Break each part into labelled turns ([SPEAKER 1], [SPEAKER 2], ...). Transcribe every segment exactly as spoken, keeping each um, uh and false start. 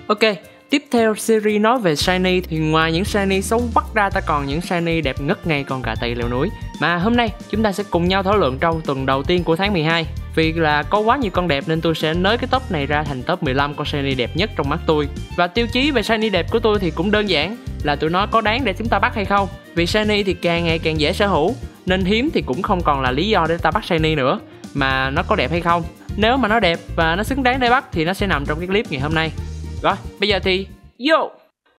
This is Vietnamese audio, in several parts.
[SPEAKER 1] Ok, tiếp theo series nói về shiny thì ngoài những shiny xấu quắc ra ta còn những shiny đẹp ngất ngây con cà tây leo núi. Mà hôm nay chúng ta sẽ cùng nhau thảo luận trong tuần đầu tiên của tháng mười hai. Vì là có quá nhiều con đẹp nên tôi sẽ nới cái top này ra thành top mười lăm con shiny đẹp nhất trong mắt tôi. Và tiêu chí về shiny đẹp của tôi thì cũng đơn giản là tụi nó có đáng để chúng ta bắt hay không. Vì shiny thì càng ngày càng dễ sở hữu, nên hiếm thì cũng không còn là lý do để ta bắt shiny nữa, mà nó có đẹp hay không. Nếu mà nó đẹp và nó xứng đáng để bắt thì nó sẽ nằm trong cái clip ngày hôm nay. Rồi, bây giờ thì vô!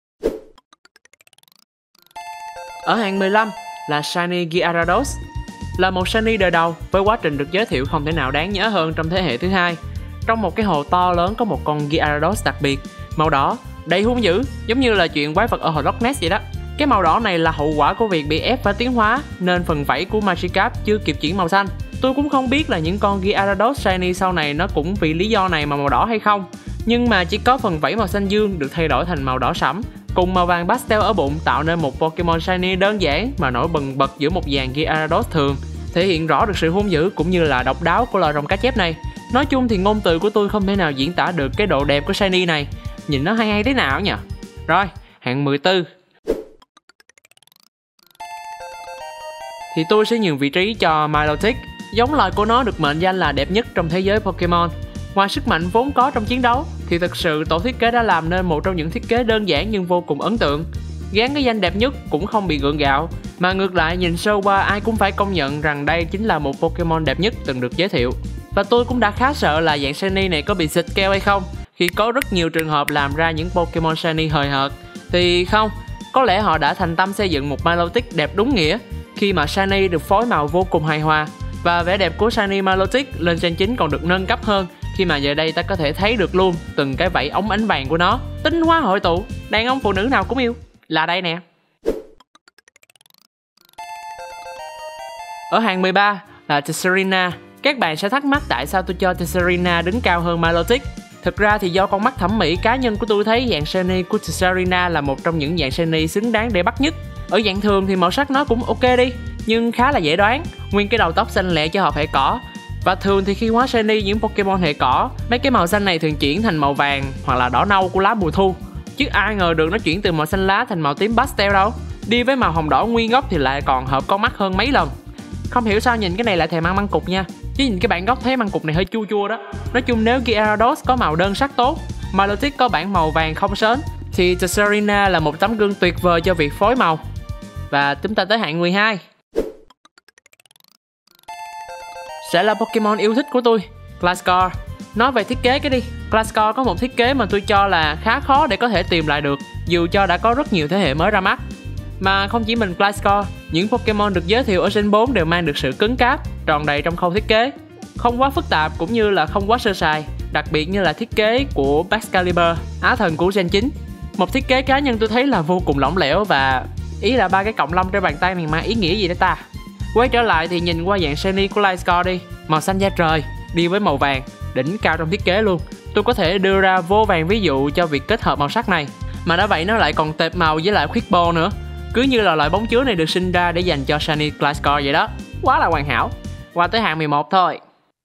[SPEAKER 1] Ở hạng mười lăm là Shiny Gyarados. Là một shiny đời đầu với quá trình được giới thiệu không thể nào đáng nhớ hơn trong thế hệ thứ hai. Trong một cái hồ to lớn có một con Gyarados đặc biệt, màu đỏ, đầy hung dữ, giống như là chuyện quái vật ở hồ Loch Ness vậy đó. Cái màu đỏ này là hậu quả của việc bị ép phải tiến hóa, nên phần vảy của Magikarp chưa kịp chuyển màu xanh. Tôi cũng không biết là những con Gyarados shiny sau này nó cũng vì lý do này mà màu đỏ hay không, nhưng mà chỉ có phần vảy màu xanh dương được thay đổi thành màu đỏ sẫm, cùng màu vàng pastel ở bụng tạo nên một Pokemon shiny đơn giản mà nổi bừng bật giữa một dàn Gyarados thường, thể hiện rõ được sự hung dữ cũng như là độc đáo của loài rồng cá chép này. Nói chung thì ngôn từ của tôi không thể nào diễn tả được cái độ đẹp của shiny này, nhìn nó hay hay thế nào nhỉ. Rồi, hạng mười bốn thì tôi sẽ nhường vị trí cho Milotic. Giống loài của nó được mệnh danh là đẹp nhất trong thế giới Pokemon. Ngoài sức mạnh vốn có trong chiến đấu thì thực sự tổ thiết kế đã làm nên một trong những thiết kế đơn giản nhưng vô cùng ấn tượng. Gán cái danh đẹp nhất cũng không bị gượng gạo, mà ngược lại nhìn sơ qua ai cũng phải công nhận rằng đây chính là một Pokemon đẹp nhất từng được giới thiệu. Và tôi cũng đã khá sợ là dạng shiny này có bị xịt keo hay không, khi có rất nhiều trường hợp làm ra những Pokemon shiny hời hợt. Thì không, có lẽ họ đã thành tâm xây dựng một Milotic đẹp đúng nghĩa, khi mà shiny được phối màu vô cùng hài hòa. Và vẻ đẹp của shiny Milotic lên trên chính còn được nâng cấp hơn, khi mà giờ đây ta có thể thấy được luôn từng cái vảy ống ánh vàng của nó. Tinh hoa hội tụ, đàn ông phụ nữ nào cũng yêu, là đây nè. Ở hạng mười ba là Tessarina. Các bạn sẽ thắc mắc tại sao tôi cho Tessarina đứng cao hơn Milotic. Thực ra thì do con mắt thẩm mỹ cá nhân của tôi thấy dạng shiny của Tessarina là một trong những dạng shiny xứng đáng để bắt nhất. Ở dạng thường thì màu sắc nó cũng ok đi, nhưng khá là dễ đoán, nguyên cái đầu tóc xanh lẹ cho hợp hệ cỏ. Và thường thì khi hóa shiny những Pokemon hệ cỏ, mấy cái màu xanh này thường chuyển thành màu vàng hoặc là đỏ nâu của lá mùa thu. Chứ ai ngờ được nó chuyển từ màu xanh lá thành màu tím pastel đâu. Đi với màu hồng đỏ nguyên gốc thì lại còn hợp con mắt hơn mấy lần. Không hiểu sao nhìn cái này lại thèm ăn măng cụt nha. Chứ nhìn cái bản gốc thấy măng cụt này hơi chua chua đó. Nói chung nếu Gyarados có màu đơn sắc tốt, Milotic có bản màu vàng không sến, thì Tessarina là một tấm gương tuyệt vời cho việc phối màu. Và chúng ta tới hạng mười hai sẽ là Pokemon yêu thích của tôi, Gliscor. Nói về thiết kế cái đi, Gliscor có một thiết kế mà tôi cho là khá khó để có thể tìm lại được, dù cho đã có rất nhiều thế hệ mới ra mắt. Mà không chỉ mình Gliscor, những Pokemon được giới thiệu ở Gen bốn đều mang được sự cứng cáp, tròn đầy trong khâu thiết kế, không quá phức tạp cũng như là không quá sơ sài, đặc biệt như là thiết kế của Excalibur, á thần của Gen chín. Một thiết kế cá nhân tôi thấy là vô cùng lỏng lẻo, và ý là ba cái cọng lông trên bàn tay này mang ý nghĩa gì đấy ta. Quay trở lại thì nhìn qua dạng shiny của Gliscor đi, màu xanh da trời đi với màu vàng, đỉnh cao trong thiết kế luôn. Tôi có thể đưa ra vô vàn ví dụ cho việc kết hợp màu sắc này, mà đã vậy nó lại còn tệp màu với lại quick ball nữa. Cứ như là loại bóng chứa này được sinh ra để dành cho shiny Gliscor vậy đó. Quá là hoàn hảo. Qua tới hạng mười một thôi.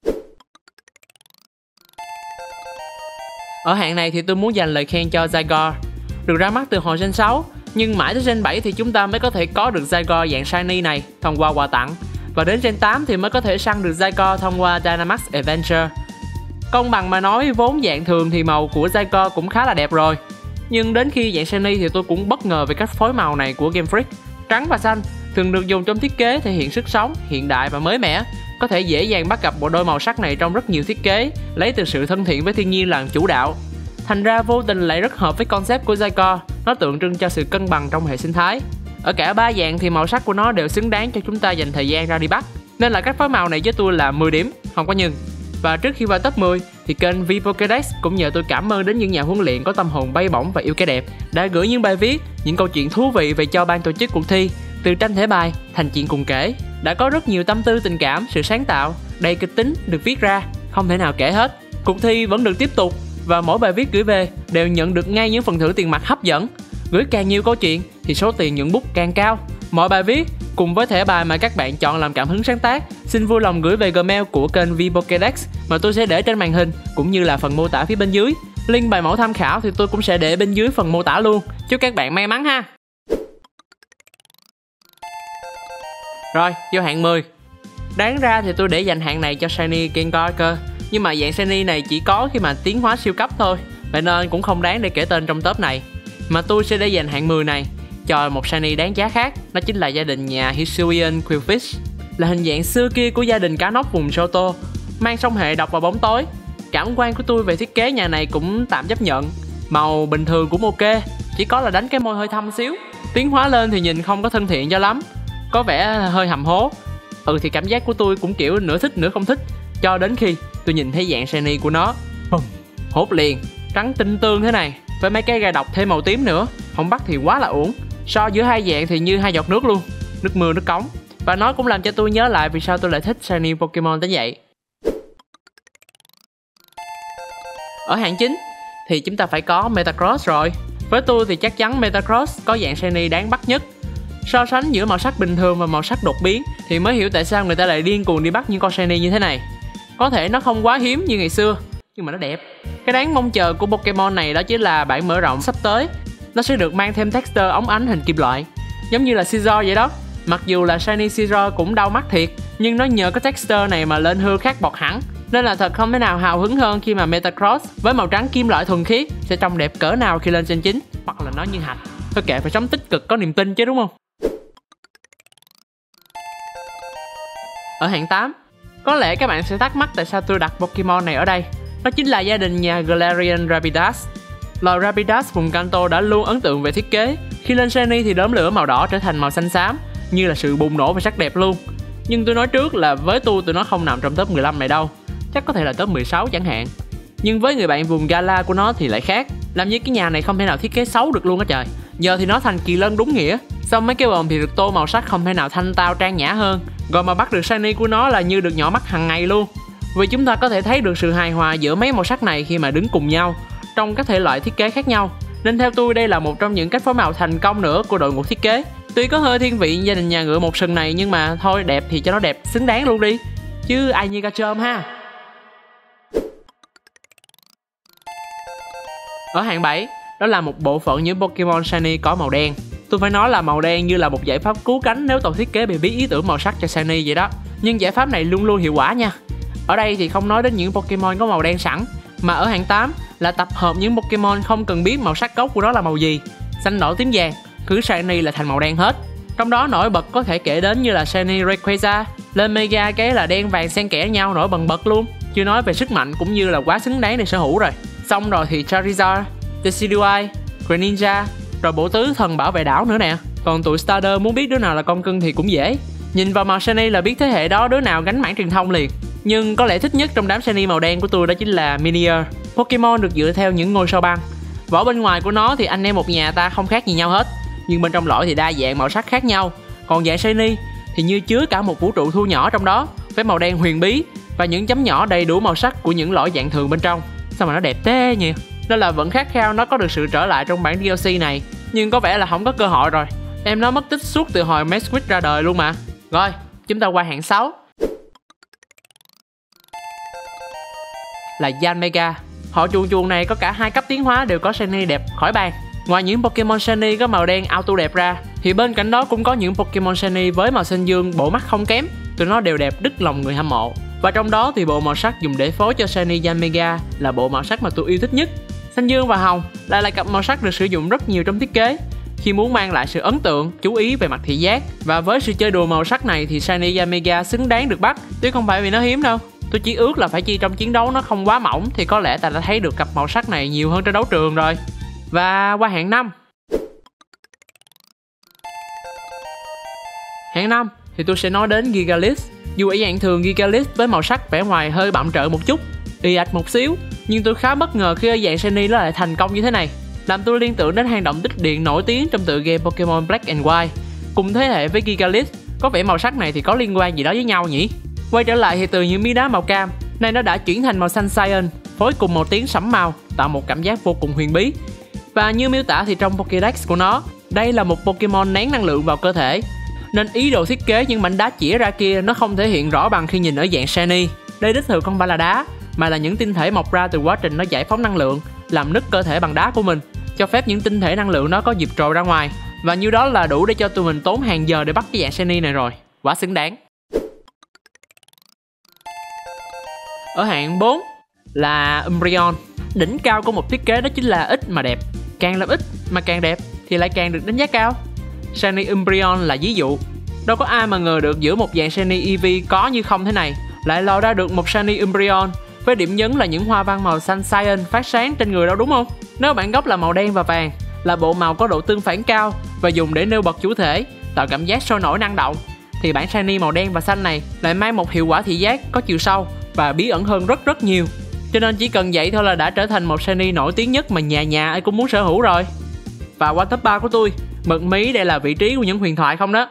[SPEAKER 1] Ở hạng này thì tôi muốn dành lời khen cho Zygarde. Được ra mắt từ hồi Gen sáu, nhưng mãi tới Gen bảy thì chúng ta mới có thể có được Zygarde dạng shiny này thông qua quà tặng. Và đến Gen tám thì mới có thể săn được Zygarde thông qua Dynamax Adventure. Công bằng mà nói, vốn dạng thường thì màu của Zygarde cũng khá là đẹp rồi, nhưng đến khi dạng shiny thì tôi cũng bất ngờ về cách phối màu này của Game Freak. Trắng và xanh thường được dùng trong thiết kế thể hiện sức sống, hiện đại và mới mẻ. Có thể dễ dàng bắt gặp bộ đôi màu sắc này trong rất nhiều thiết kế, lấy từ sự thân thiện với thiên nhiên làm chủ đạo. Thành ra vô tình lại rất hợp với concept của Zygarde, nó tượng trưng cho sự cân bằng trong hệ sinh thái. Ở cả ba dạng thì màu sắc của nó đều xứng đáng cho chúng ta dành thời gian ra đi bắt, nên là cách phối màu này với tôi là mười điểm, không có nhường. Và trước khi vào top mười thì kênh VPokédex cũng nhờ tôi cảm ơn đến những nhà huấn luyện có tâm hồn bay bổng và yêu cái đẹp đã gửi những bài viết, những câu chuyện thú vị về cho ban tổ chức cuộc thi, từ tranh thẻ bài thành chuyện cùng kể. Đã có rất nhiều tâm tư tình cảm, sự sáng tạo, đầy kịch tính được viết ra, không thể nào kể hết. Cuộc thi vẫn được tiếp tục và mỗi bài viết gửi về đều nhận được ngay những phần thưởng tiền mặt hấp dẫn. Gửi càng nhiều câu chuyện thì số tiền nhuận bút càng cao. Mọi bài viết cùng với thẻ bài mà các bạn chọn làm cảm hứng sáng tác xin vui lòng gửi về Gmail của kênh VPokédex mà tôi sẽ để trên màn hình cũng như là phần mô tả phía bên dưới. Link bài mẫu tham khảo thì tôi cũng sẽ để bên dưới phần mô tả luôn. Chúc các bạn may mắn ha. Rồi, vô hạng mười. Đáng ra thì tôi để dành hạng này cho Shiny Gengar cơ, nhưng mà dạng Shiny này chỉ có khi mà tiến hóa siêu cấp thôi, vậy nên cũng không đáng để kể tên trong top này. Mà tôi sẽ để dành hạng mười này cho một Shiny đáng giá khác, đó chính là gia đình nhà Hisuian Qwilfish. Là hình dạng xưa kia của gia đình cá nóc vùng Johto, mang song hệ độc và bóng tối. Cảm quan của tôi về thiết kế nhà này cũng tạm chấp nhận. Màu bình thường cũng ok, chỉ có là đánh cái môi hơi thâm xíu. Tiến hóa lên thì nhìn không có thân thiện cho lắm, có vẻ hơi hầm hố. Ừ thì cảm giác của tôi cũng kiểu nửa thích nửa không thích, cho đến khi tôi nhìn thấy dạng Shiny của nó. Hốt liền, trắng tinh tương thế này, với mấy cái gai độc thêm màu tím nữa, không bắt thì quá là uổng. So giữa hai dạng thì như hai giọt nước luôn, nước mưa nước cống. Và nó cũng làm cho tôi nhớ lại vì sao tôi lại thích Shiny Pokemon tới vậy. Ở hạng chín thì chúng ta phải có Metagross rồi. Với tôi thì chắc chắn Metagross có dạng Shiny đáng bắt nhất. So sánh giữa màu sắc bình thường và màu sắc đột biến thì mới hiểu tại sao người ta lại điên cuồng đi bắt những con Shiny như thế này. Có thể nó không quá hiếm như ngày xưa, nhưng mà nó đẹp. Cái đáng mong chờ của Pokemon này đó chính là bản mở rộng sắp tới. Nó sẽ được mang thêm texture óng ánh hình kim loại, giống như là Scizor vậy đó. Mặc dù là Shiny Scizor cũng đau mắt thiệt, nhưng nó nhờ cái texture này mà lên hư khác bọt hẳn. Nên là thật không thể nào hào hứng hơn khi mà Metagross với màu trắng kim loại thuần khiết sẽ trông đẹp cỡ nào khi lên trên chín, hoặc là nó như hạch. Thôi kệ, phải sống tích cực có niềm tin chứ đúng không? Ở hạng tám, có lẽ các bạn sẽ thắc mắc tại sao tôi đặt Pokemon này ở đây. Đó chính là gia đình nhà Galarian Rapidash. Loài Rapidash vùng Kanto đã luôn ấn tượng về thiết kế. Khi lên Shiny thì đốm lửa màu đỏ trở thành màu xanh xám, như là sự bùng nổ và sắc đẹp luôn. Nhưng tôi nói trước là với tôi tụi nó không nằm trong top mười lăm này đâu, chắc có thể là top mười sáu chẳng hạn. Nhưng với người bạn vùng Gala của nó thì lại khác. Làm như cái nhà này không thể nào thiết kế xấu được luôn á trời. Giờ thì nó thành kỳ lân đúng nghĩa. Xong mấy cái bồn thì được tô màu sắc không thể nào thanh tao trang nhã hơn. Rồi mà bắt được Shiny của nó là như được nhỏ mắt hàng ngày luôn. Vì chúng ta có thể thấy được sự hài hòa giữa mấy màu sắc này khi mà đứng cùng nhau trong các thể loại thiết kế khác nhau. Nên theo tôi đây là một trong những cách phối màu thành công nữa của đội ngũ thiết kế. Tuy có hơi thiên vị gia đình nhà ngựa một sừng này, nhưng mà thôi, đẹp thì cho nó đẹp, xứng đáng luôn đi, chứ ai như ca trơm ha. Ở hạng bảy, đó là một bộ phận những Pokemon Shiny có màu đen. Tôi phải nói là màu đen như là một giải pháp cứu cánh nếu tổ thiết kế bị bí ý tưởng màu sắc cho Shiny vậy đó. Nhưng giải pháp này luôn luôn hiệu quả nha. Ở đây thì không nói đến những Pokemon có màu đen sẵn, mà ở hạng tám là tập hợp những Pokemon không cần biết màu sắc gốc của nó là màu gì. Xanh đỏ tím vàng, cứ Shiny là thành màu đen hết. Trong đó nổi bật có thể kể đến như là Shiny Rayquaza, lên Mega cái là đen vàng xen kẽ nhau nổi bần bật luôn. Chưa nói về sức mạnh cũng như là quá xứng đáng để sở hữu rồi. Xong rồi thì Charizard, Decidueye, Greninja, rồi bộ tứ thần bảo vệ đảo nữa nè. Còn tụi Starter muốn biết đứa nào là con cưng thì cũng dễ. Nhìn vào màu Shiny là biết thế hệ đó đứa nào gánh mảng truyền thông liền. Nhưng có lẽ thích nhất trong đám Shiny màu đen của tôi đó chính là Minior. Pokemon được dựa theo những ngôi sao băng. Vỏ bên ngoài của nó thì anh em một nhà ta không khác gì nhau hết, nhưng bên trong lõi thì đa dạng màu sắc khác nhau. Còn dạng Shiny thì như chứa cả một vũ trụ thu nhỏ trong đó, với màu đen huyền bí và những chấm nhỏ đầy đủ màu sắc của những lõi dạng thường bên trong. Sao mà nó đẹp thế nhỉ? Nên là vẫn khát khao nó có được sự trở lại trong bản đê lờ xê này, nhưng có vẻ là không có cơ hội rồi. Em nó mất tích suốt từ hồi Mesquite ra đời luôn mà. Rồi, chúng ta qua hạng sáu là Yanmega. Họ chuồn chuồn này có cả hai cấp tiến hóa đều có Shiny đẹp khỏi bàn. Ngoài những Pokemon Shiny có màu đen auto đẹp ra, thì bên cạnh đó cũng có những Pokemon Shiny với màu xanh dương bộ mắt không kém. Tụi nó đều đẹp đứt lòng người hâm mộ. Và trong đó thì bộ màu sắc dùng để phối cho Shiny Yanmega là bộ màu sắc mà tôi yêu thích nhất. Xanh dương và hồng lại là cặp màu sắc được sử dụng rất nhiều trong thiết kế khi muốn mang lại sự ấn tượng, chú ý về mặt thị giác. Và với sự chơi đùa màu sắc này thì Shiny Yanmega xứng đáng được bắt, chứ không phải vì nó hiếm đâu. Tôi chỉ ước là phải chi trong chiến đấu nó không quá mỏng thì có lẽ ta đã thấy được cặp màu sắc này nhiều hơn trên đấu trường rồi. Và qua hạng năm. Hạng năm thì tôi sẽ nói đến Gigalith. Dù ở dạng thường Gigalith với màu sắc vẻ ngoài hơi bặm trợn một chút, ì ạch một xíu, nhưng tôi khá bất ngờ khi ở dạng Shiny nó lại thành công như thế này, làm tôi liên tưởng đến hang động tích điện nổi tiếng trong tựa game Pokemon Black and White. Cùng thế hệ với Gigalith, có vẻ màu sắc này thì có liên quan gì đó với nhau nhỉ? Quay trở lại thì từ những miếng đá màu cam, nay nó đã chuyển thành màu xanh cyan, phối cùng màu tím sẫm màu, tạo một cảm giác vô cùng huyền bí. Và như miêu tả thì trong Pokédex của nó, đây là một Pokemon nén năng lượng vào cơ thể, nên ý đồ thiết kế những mảnh đá chĩa ra kia nó không thể hiện rõ bằng khi nhìn ở dạng Shiny. Đây đích thực không phải là đá, mà là những tinh thể mọc ra từ quá trình nó giải phóng năng lượng, làm nứt cơ thể bằng đá của mình, cho phép những tinh thể năng lượng nó có dịp trồi ra ngoài. Và nhiêu đó là đủ để cho tụi mình tốn hàng giờ để bắt cái dạng shiny này rồi. Quá xứng đáng. Ở hạng bốn là Umbreon. Đỉnh cao của một thiết kế đó chính là ít mà đẹp. Càng làm ít mà càng đẹp thì lại càng được đánh giá cao. Shiny Umbreon là ví dụ. Đâu có ai mà ngờ được giữa một dạng shiny Eevee có như không thế này lại lòi ra được một shiny Umbreon với điểm nhấn là những hoa văn màu xanh cyan phát sáng trên người đâu, đúng không? Nếu bản gốc là màu đen và vàng, là bộ màu có độ tương phản cao và dùng để nêu bật chủ thể, tạo cảm giác sôi nổi năng động, thì bản shiny màu đen và xanh này lại mang một hiệu quả thị giác có chiều sâu và bí ẩn hơn rất rất nhiều. Cho nên chỉ cần vậy thôi là đã trở thành một shiny nổi tiếng nhất mà nhà nhà ai cũng muốn sở hữu rồi. Và qua top ba của tôi, mật mí đây là vị trí của những huyền thoại không đó.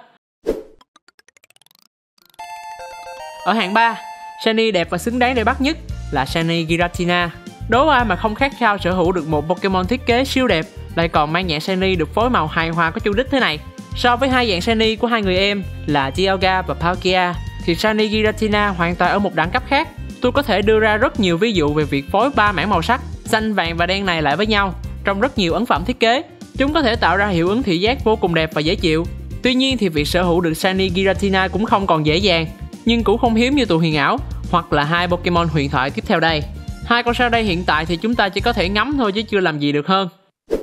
[SPEAKER 1] Ở hạng ba, shiny đẹp và xứng đáng để bắt nhất là shiny Giratina. Đố ai mà không khát khao sở hữu được một Pokemon thiết kế siêu đẹp, lại còn mang dạng shiny được phối màu hài hòa có chủ đích thế này. So với hai dạng shiny của hai người em là Dialga và Palkia, thì shiny Giratina hoàn toàn ở một đẳng cấp khác. Tôi có thể đưa ra rất nhiều ví dụ về việc phối ba mảng màu sắc xanh, vàng và đen này lại với nhau trong rất nhiều ấn phẩm thiết kế. Chúng có thể tạo ra hiệu ứng thị giác vô cùng đẹp và dễ chịu. Tuy nhiên thì việc sở hữu được shiny Giratina cũng không còn dễ dàng, nhưng cũng không hiếm như tụ huyền ảo hoặc là hai Pokemon huyền thoại tiếp theo đây. Hai con sau đây hiện tại thì chúng ta chỉ có thể ngắm thôi chứ chưa làm gì được hơn.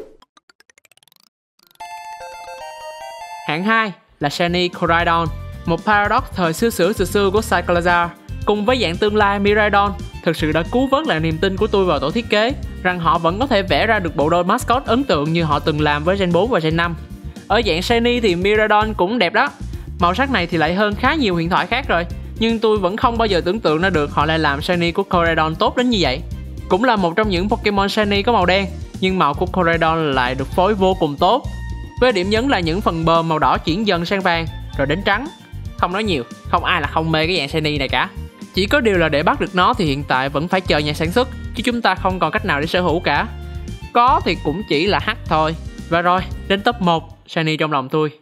[SPEAKER 1] Hạng hai là shiny Koraidon, một paradox thời xưa xưa xưa xưa của Cyclazar cùng với dạng tương lai Miraidon thực sự đã cứu vớt lại niềm tin của tôi vào tổ thiết kế rằng họ vẫn có thể vẽ ra được bộ đôi mascot ấn tượng như họ từng làm với Gen bốn và Gen năm. Ở dạng shiny thì Miraidon cũng đẹp đó. Màu sắc này thì lại hơn khá nhiều huyền thoại khác rồi, nhưng tôi vẫn không bao giờ tưởng tượng ra được họ lại làm shiny của Koraidon tốt đến như vậy. Cũng là một trong những Pokemon shiny có màu đen, nhưng màu của Koraidon lại được phối vô cùng tốt, với điểm nhấn là những phần bờm màu đỏ chuyển dần sang vàng rồi đến trắng. Không nói nhiều, không ai là không mê cái dạng shiny này cả. Chỉ có điều là để bắt được nó thì hiện tại vẫn phải chờ nhà sản xuất, chứ chúng ta không còn cách nào để sở hữu cả. Có thì cũng chỉ là hack thôi. Và rồi, đến top một shiny trong lòng tôi.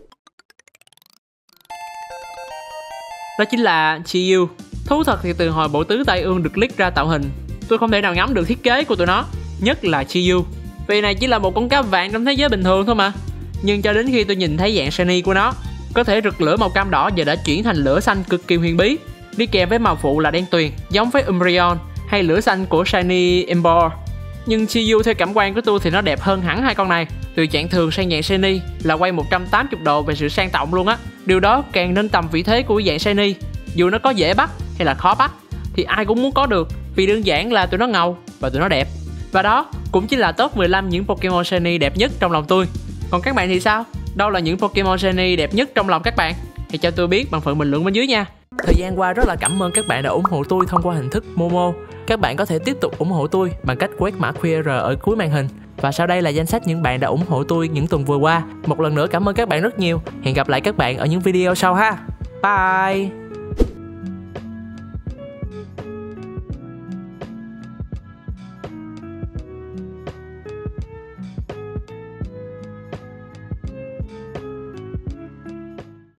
[SPEAKER 1] Đó chính là Chi-Yu. Thú thật thì từ hồi bộ tứ Tai Ương được leak ra tạo hình, tôi không thể nào ngắm được thiết kế của tụi nó, nhất là Chi-Yu. Vì này chỉ là một con cá vàng trong thế giới bình thường thôi mà. Nhưng cho đến khi tôi nhìn thấy dạng shiny của nó, có thể rực lửa màu cam đỏ giờ đã chuyển thành lửa xanh cực kỳ huyền bí, đi kèm với màu phụ là đen tuyền giống với Umbreon hay lửa xanh của shiny Ember. Nhưng Chi-Yu theo cảm quan của tôi thì nó đẹp hơn hẳn hai con này. Từ dạng thường sang dạng shiny là quay một trăm tám mươi độ về sự sang trọng luôn á. Điều đó càng nâng tầm vị thế của dạng shiny. Dù nó có dễ bắt hay là khó bắt thì ai cũng muốn có được, vì đơn giản là tụi nó ngầu và tụi nó đẹp. Và đó cũng chính là top mười lăm những Pokemon shiny đẹp nhất trong lòng tôi. Còn các bạn thì sao? Đâu là những Pokemon shiny đẹp nhất trong lòng các bạn? Hãy cho tôi biết bằng phần bình luận bên dưới nha. Thời gian qua rất là cảm ơn các bạn đã ủng hộ tôi thông qua hình thức Momo. Các bạn có thể tiếp tục ủng hộ tôi bằng cách quét mã quy rờ ở cuối màn hình. Và sau đây là danh sách những bạn đã ủng hộ tôi những tuần vừa qua. Một lần nữa cảm ơn các bạn rất nhiều. Hẹn gặp lại các bạn ở những video sau ha. Bye.